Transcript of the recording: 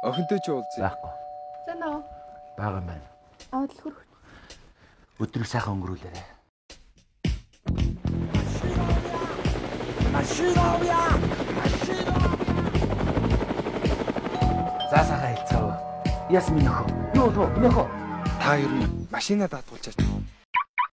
Охинтой ч уулзъя. Байхгүй. Сайн уу? Бага юм байна. Дэлгүр. Өдрийг сайхан өнгөрүүлээрэй. Машина! За сайхан хэлцгээв. Яс минь өхөө. Юу тоо нөхөө. Та ер нь машинаа даатгуулчаач.